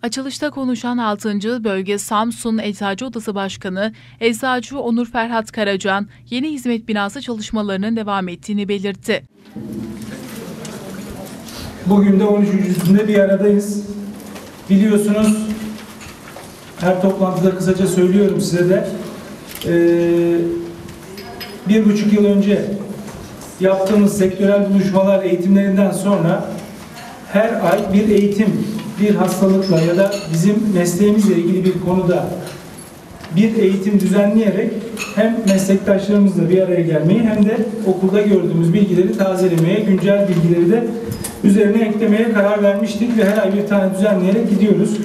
Açılışta konuşan 6. Bölge Samsun Eczacı Odası Başkanı Eczacı Onur Ferhat Karacan, yeni hizmet binası çalışmalarının devam ettiğini belirtti. Bugün de 13.'sünde bir aradayız. Biliyorsunuz, her toplantıda kısaca söylüyorum size de, 1,5 yıl önce yaptığımız sektörel buluşmalar eğitimlerinden sonra her ay bir eğitim, bir hastalıkla ya da bizim mesleğimizle ilgili bir konuda bir eğitim düzenleyerek hem meslektaşlarımızla bir araya gelmeyi hem de okulda gördüğümüz bilgileri tazelemeye, güncel bilgileri de üzerine eklemeye karar vermiştik ve her ay bir tane düzenleyerek gidiyoruz.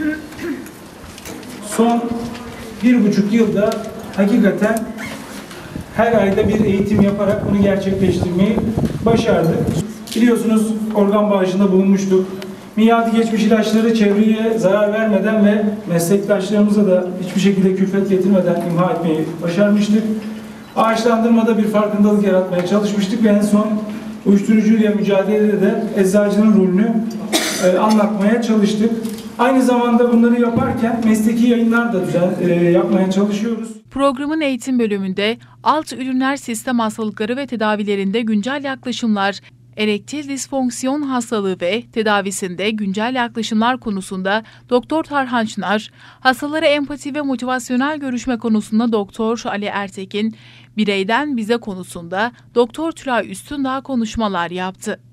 Son 1,5 yılda hakikaten her ayda bir eğitim yaparak bunu gerçekleştirmeyi başardık. Biliyorsunuz, organ bağışında bulunmuştuk. Miadi geçmiş ilaçları çevreye zarar vermeden ve meslektaşlarımıza da hiçbir şekilde külfet getirmeden imha etmeyi başarmıştık. Ağaçlandırmada bir farkındalık yaratmaya çalışmıştık ve en son uyuşturucuyla mücadelede de eczacının rolünü anlatmaya çalıştık. Aynı zamanda bunları yaparken mesleki yayınlar da yapmaya çalışıyoruz. Programın eğitim bölümünde alt üriner sistem hastalıkları ve tedavilerinde güncel yaklaşımlar, erektil disfonksiyon hastalığı ve tedavisinde güncel yaklaşımlar konusunda Doktor Tarhan Çınar, hastalara empati ve motivasyonel görüşme konusunda Doktor Ali Ertekin, bireyden bize konusunda Doktor Tülay Üstündağ konuşmalar yaptı.